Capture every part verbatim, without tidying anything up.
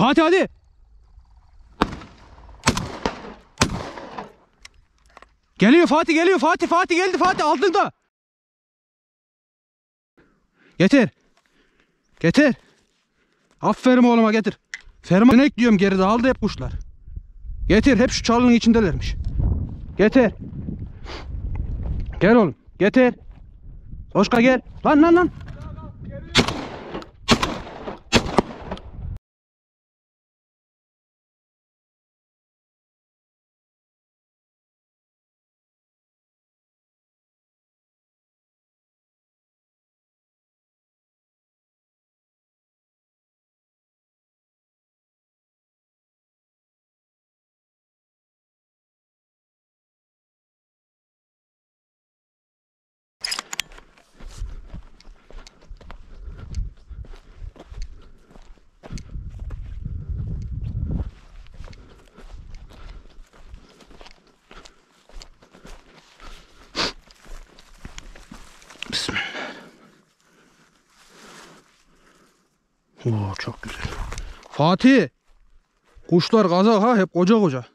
Fatih hadi. Geliyor Fatih, geliyor Fatih. Fatih geldi, Fatih aldın da. Getir. Getir. Aferin oğluma, getir. Ferman ekliyorum geride, aldı hep kuşlar. Getir, hep şu çalının içindelermiş. Getir. Gel oğlum, getir. Toşka gel. Lan lan lan. Bismillah. Oo, çok güzel. Fatih. Kuşlar kazak ha, hep koca koca.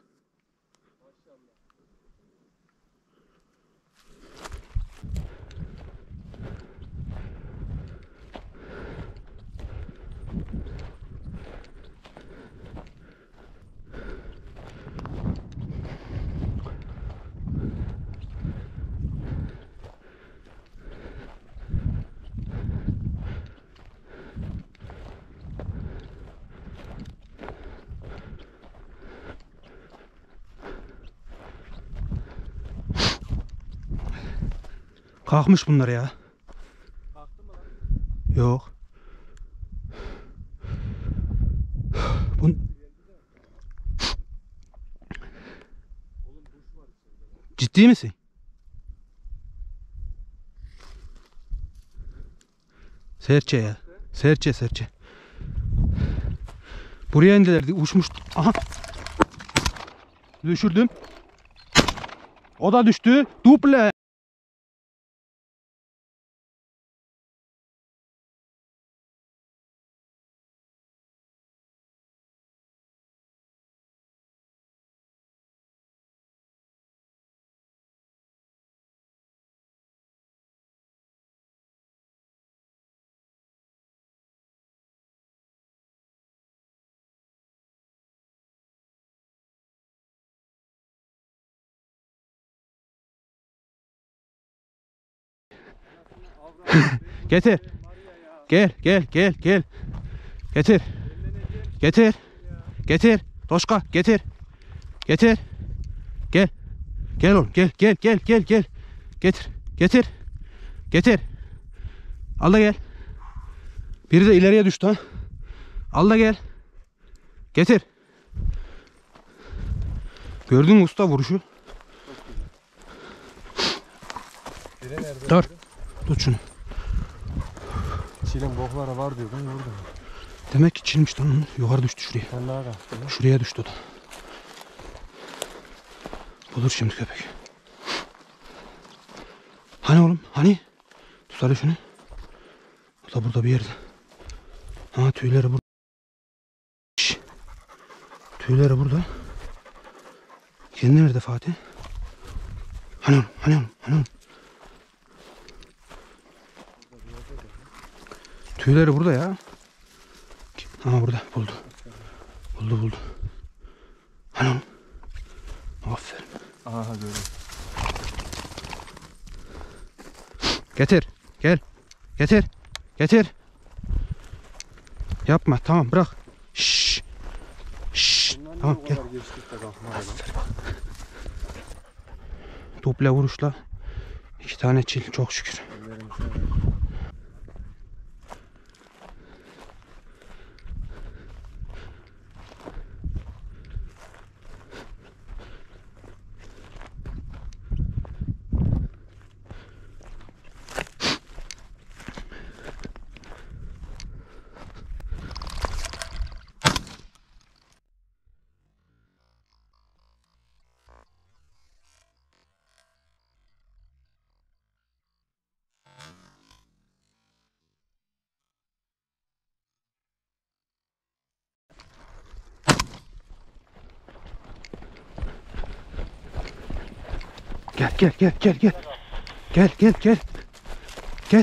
Kalkmış bunlar ya. Kalktı mı lan? Yok. Bun... Ciddi misin? Serçe ya. Serçe serçe. Buraya indilerdi. Uçmuş. Aha. Düşürdüm. O da düştü. Duple. Getir. Gel gel gel gel. Getir. Getir. Getir. Toşka getir. Getir. Gel. Gel oğlum gel gel gel gel gel. Getir. Getir. Getir. Al da gel. Biri de ileriye düştü ha. Al da gel. Getir. Gördün mü usta vuruşu? Dur. Tut şunu. Çilin bokları var diyordun, gördün mü? Demek ki çilmiş lan. Yukarı düştü şuraya. Sen daha kalktın. Şuraya düştü o da. Bulur şimdi köpek. Hani oğlum? Hani? Tut hadi şunu. O da burada bir yerde. Ha, tüyleri burada. Şş. Tüyleri burada. Kendi nerede Fatih? Hani oğlum? Hani oğlum? Hani oğlum? Tüyleri burada ya. Ha, burada. Buldu. Buldu buldu. Hani oğlum? Aferin. Aha gördüm. Getir. Gel. Getir. Getir. Yapma. Tamam bırak. Şşş. Şşş. Tamam gel. Duple vuruşla. İki tane çil. Çok şükür. Gel gel gel gel gel. Gel gel gel. Gel.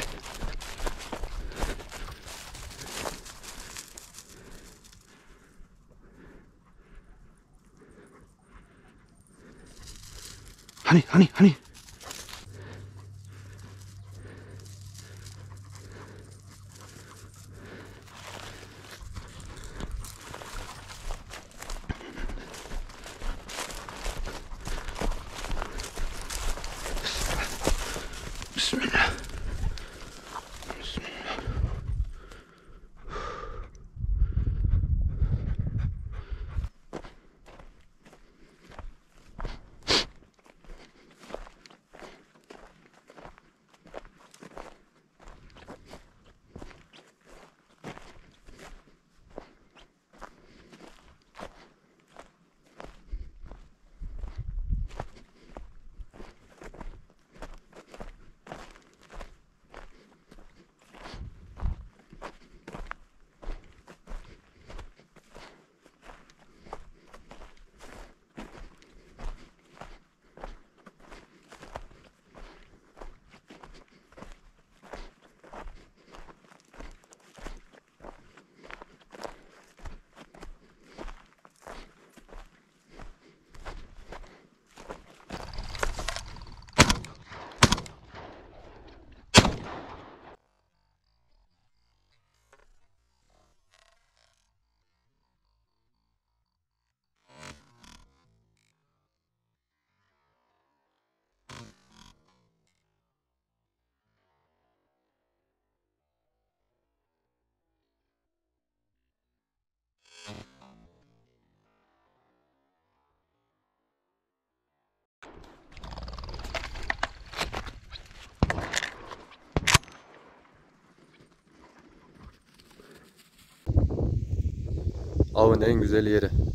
Hani hani hani. Bismillah. Bismillah. Avın en güzel yeri.